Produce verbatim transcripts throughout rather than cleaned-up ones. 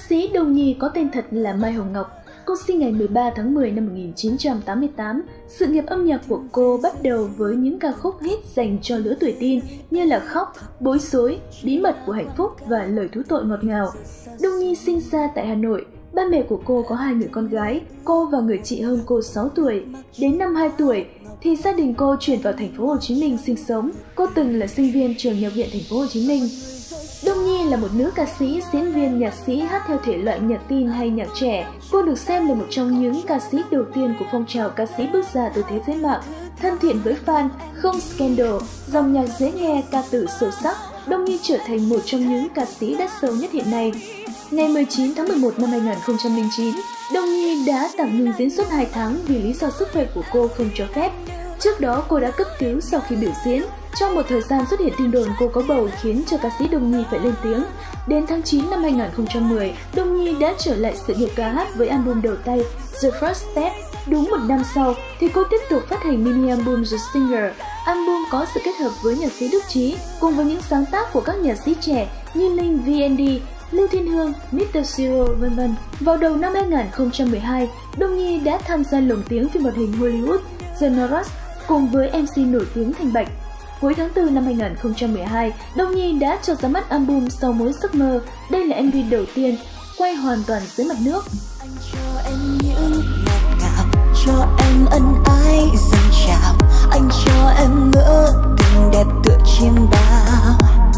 sĩ Đông Nhi có tên thật là Mai Hồng Ngọc. Cô sinh ngày mười ba tháng mười năm một nghìn chín trăm tám mươi tám. Sự nghiệp âm nhạc của cô bắt đầu với những ca khúc hit dành cho lứa tuổi teen như là Khóc, Bối rối, Bí mật của hạnh phúc và Lời thú tội ngọt ngào. Đông Nhi sinh ra tại Hà Nội. Ba mẹ của cô có hai người con gái, cô và người chị hơn cô sáu tuổi. Đến năm hai tuổi thì gia đình cô chuyển vào thành phố Hồ Chí Minh sinh sống. Cô từng là sinh viên trường Nhạc viện thành phố Hồ Chí Minh. Đông Nhi là một nữ ca sĩ, diễn viên, nhạc sĩ hát theo thể loại nhạc teen hay nhạc trẻ. Cô được xem là một trong những ca sĩ đầu tiên của phong trào ca sĩ bước ra từ thế giới mạng. Thân thiện với fan, không scandal, dòng nhạc dễ nghe, ca từ sâu sắc, Đông Nhi trở thành một trong những ca sĩ đắt sâu nhất hiện nay. Ngày mười chín tháng mười một năm hai nghìn không trăm lẻ chín, Đông Nhi đã tạm ngừng diễn xuất hai tháng vì lý do sức khỏe của cô không cho phép. Trước đó cô đã cấp cứu sau khi biểu diễn. Trong một thời gian xuất hiện tin đồn cô có bầu khiến cho ca sĩ Đông Nhi phải lên tiếng. Đến tháng chín năm hai nghìn không trăm mười, Đông Nhi đã trở lại sự nghiệp ca hát với album đầu tay The First Step. Đúng một năm sau thì cô tiếp tục phát hành mini album The Singer. Album có sự kết hợp với nhạc sĩ Đức Trí cùng với những sáng tác của các nhạc sĩ trẻ như Linh vê en đê, Lưu Thiên Hương, mít tơ Siro, vân vân. Vào đầu năm hai nghìn không trăm mười hai, Đông Nhi đã tham gia lồng tiếng phim hoạt hình Hollywood The Norris cùng với em xê nổi tiếng Thành Bạch. Cuối tháng tư năm hai nghìn không trăm mười hai, Đông Nhi đã cho ra mắt album Sau Mỗi Giấc Mơ. Đây là em vê đầu tiên quay hoàn toàn dưới mặt nước. Anh cho em những ngọt ngào, cho em ân ái dâng trào, anh cho em ngỡ tình đẹp tựa chim bao.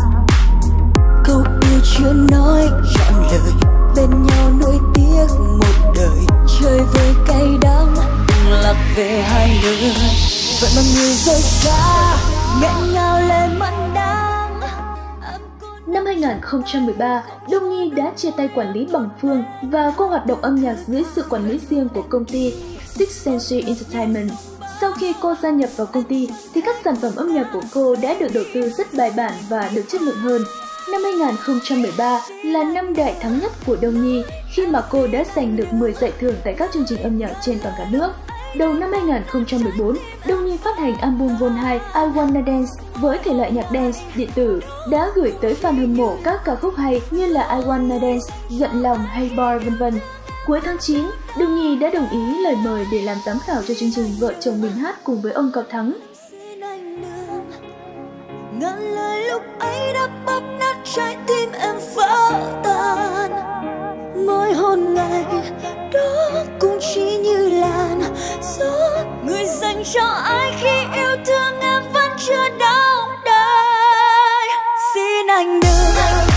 Câu yêu chưa nói trọn lời, bên nhau nuối tiếc một đời. Chơi với cay đắng, đừng lạc về hai người. Vậy mà người rời xa, nghẹn ngào lên mặn đắng. Năm hai nghìn không trăm mười ba, Đông Nhi đã chia tay quản lý Bằng Phương và cô hoạt động âm nhạc dưới sự quản lý riêng của công ty Sixth Sense Entertainment. Sau khi cô gia nhập vào công ty thì các sản phẩm âm nhạc của cô đã được đầu tư rất bài bản và được chất lượng hơn. Năm hai nghìn không trăm mười ba là năm đại thắng nhất của Đông Nhi khi mà cô đã giành được mười giải thưởng tại các chương trình âm nhạc trên toàn cả nước. Đầu năm hai nghìn không trăm mười bốn, Đông Nhi phát hành album Vol hai I Wanna Dance với thể loại nhạc dance điện tử, đã gửi tới fan hâm mộ các ca khúc hay như là I Wanna Dance, Giận Lòng hay Bar vân vân. Cuối tháng chín, Đông Nhi đã đồng ý lời mời để làm giám khảo cho chương trình Vợ chồng mình hát cùng với ông Cao Thắng. Ngàn lời lúc ấy đã bóp nát trái tim em vỡ tan. Mỗi hôn ngày đó cũng chỉ như làn gió người dành cho ai khi yêu thương em vẫn chưa đong đầy. Xin anh đừng.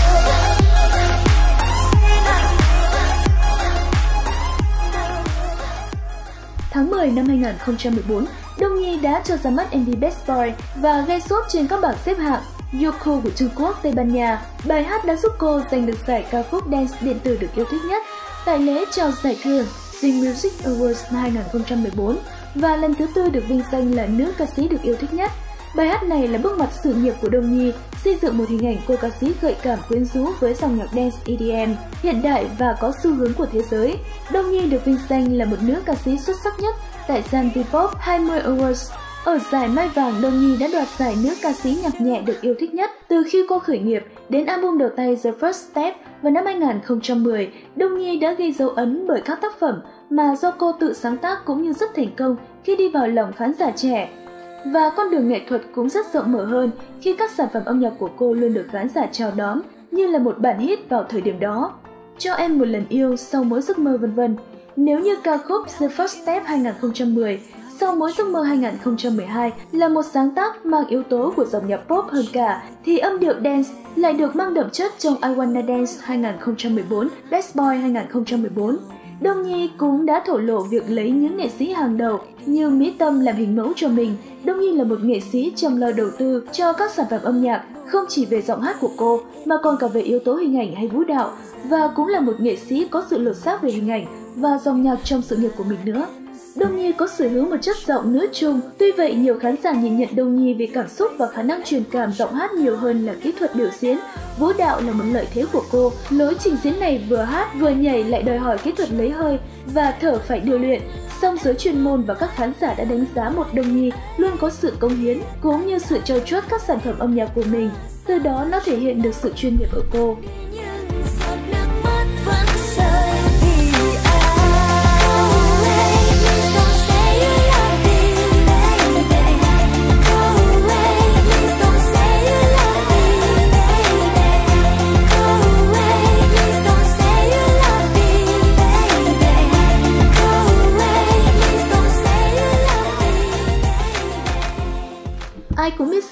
Tháng mười năm hai nghìn không trăm mười bốn, Đông Nhi đã cho ra mắt em vê Best Boy và gây sốt trên các bảng xếp hạng Yoko của Trung Quốc, Tây Ban Nha. Bài hát đã giúp cô giành được giải ca khúc dance điện tử được yêu thích nhất tại lễ trao giải thưởng Zing Music Awards năm hai nghìn không trăm mười bốn và lần thứ tư được vinh danh là nữ ca sĩ được yêu thích nhất. Bài hát này là bước ngoặt sự nghiệp của Đông Nhi, xây dựng một hình ảnh cô ca sĩ gợi cảm quyến rũ với dòng nhạc dance E D M hiện đại và có xu hướng của thế giới. Đông Nhi được vinh danh là một nữ ca sĩ xuất sắc nhất tại Gian V-pop hai mươi Awards. Ở giải Mai Vàng, Đông Nhi đã đoạt giải nữ ca sĩ nhạc nhẹ được yêu thích nhất. Từ khi cô khởi nghiệp đến album đầu tay The First Step vào năm hai nghìn không trăm mười, Đông Nhi đã ghi dấu ấn bởi các tác phẩm mà do cô tự sáng tác cũng như rất thành công khi đi vào lòng khán giả trẻ. Và con đường nghệ thuật cũng rất rộng mở hơn khi các sản phẩm âm nhạc của cô luôn được khán giả chào đón như là một bản hit vào thời điểm đó. Cho em một lần yêu, Sau Mỗi Giấc Mơ vân vân. Nếu như ca khúc The First Step hai nghìn không trăm mười, Sau Mỗi Giấc Mơ hai nghìn không trăm mười hai là một sáng tác mang yếu tố của dòng nhạc pop hơn cả, thì âm điệu dance lại được mang đậm chất trong I Wanna Dance hai nghìn không trăm mười bốn, Best Boy hai nghìn không trăm mười bốn. Đông Nhi cũng đã thổ lộ việc lấy những nghệ sĩ hàng đầu như Mỹ Tâm làm hình mẫu cho mình. Đông Nhi là một nghệ sĩ chăm lo đầu tư cho các sản phẩm âm nhạc, không chỉ về giọng hát của cô mà còn cả về yếu tố hình ảnh hay vũ đạo, và cũng là một nghệ sĩ có sự lột xác về hình ảnh và dòng nhạc trong sự nghiệp của mình nữa. Đông Nhi có sở hữu một chất giọng nữ trung, tuy vậy nhiều khán giả nhìn nhận Đông Nhi về cảm xúc và khả năng truyền cảm giọng hát nhiều hơn là kỹ thuật biểu diễn. Vũ đạo là một lợi thế của cô, lối trình diễn này vừa hát vừa nhảy lại đòi hỏi kỹ thuật lấy hơi và thở phải điều luyện. Song giới chuyên môn và các khán giả đã đánh giá một Đông Nhi luôn có sự cống hiến cũng như sự trau chuốt các sản phẩm âm nhạc của mình, từ đó nó thể hiện được sự chuyên nghiệp ở cô.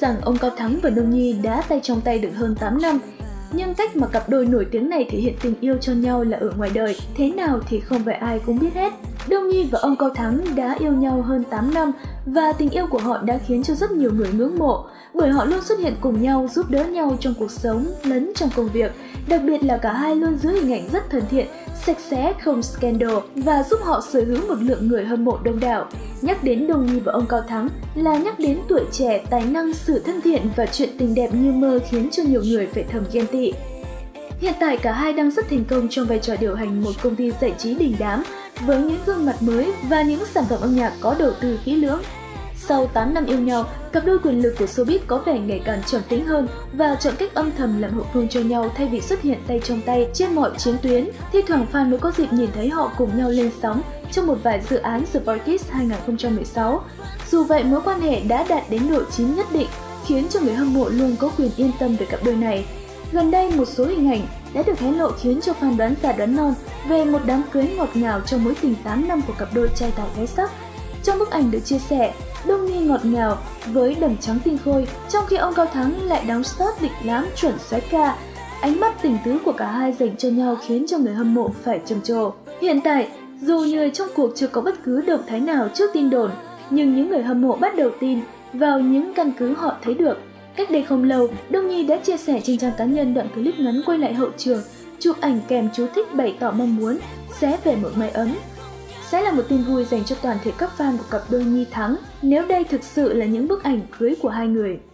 rằng ông Cao Thắng và Đông Nhi đã tay trong tay được hơn tám năm. Nhưng cách mà cặp đôi nổi tiếng này thể hiện tình yêu cho nhau là ở ngoài đời, thế nào thì không phải ai cũng biết hết. Đông Nhi và ông Cao Thắng đã yêu nhau hơn tám năm và tình yêu của họ đã khiến cho rất nhiều người ngưỡng mộ, bởi họ luôn xuất hiện cùng nhau, giúp đỡ nhau trong cuộc sống lẫn trong công việc. Đặc biệt là cả hai luôn giữ hình ảnh rất thân thiện, sạch sẽ, không scandal và giúp họ sở hữu một lượng người hâm mộ đông đảo. Nhắc đến Đông Nhi và ông Cao Thắng là nhắc đến tuổi trẻ, tài năng, sự thân thiện và chuyện tình đẹp như mơ khiến cho nhiều người phải thầm ghen tị. Hiện tại cả hai đang rất thành công trong vai trò điều hành một công ty giải trí đình đám với những gương mặt mới và những sản phẩm âm nhạc có đầu tư kỹ lưỡng. Sau tám năm yêu nhau, cặp đôi quyền lực của showbiz có vẻ ngày càng trầm tĩnh hơn và chọn cách âm thầm làm hậu phương cho nhau thay vì xuất hiện tay trong tay trên mọi chiến tuyến. Thi thoảng fan mới có dịp nhìn thấy họ cùng nhau lên sóng trong một vài dự án The Voice hai không một sáu. Dù vậy, mối quan hệ đã đạt đến độ chín nhất định, khiến cho người hâm mộ luôn có quyền yên tâm về cặp đôi này. Gần đây, một số hình ảnh đã được hé lộ khiến cho fan đoán già đoán non về một đám cưới ngọt ngào trong mối tình tám năm của cặp đôi trai tài gái sắc. Trong bức ảnh được chia sẻ, Đông Nhi ngọt ngào với đầm trắng tinh khôi, trong khi ông Cao Thắng lại đóng star lịch lãm chuẩn soái ca. Ánh mắt tình tứ của cả hai dành cho nhau khiến cho người hâm mộ phải trầm trồ. Hiện tại, dù người trong cuộc chưa có bất cứ động thái nào trước tin đồn, nhưng những người hâm mộ bắt đầu tin vào những căn cứ họ thấy được. Cách đây không lâu, Đông Nhi đã chia sẻ trên trang cá nhân đoạn clip ngắn quay lại hậu trường, chụp ảnh kèm chú thích bày tỏ mong muốn sẽ về một mái ấm. Sẽ là một tin vui dành cho toàn thể các fan của cặp đôi Nhi Thắng nếu đây thực sự là những bức ảnh cưới của hai người.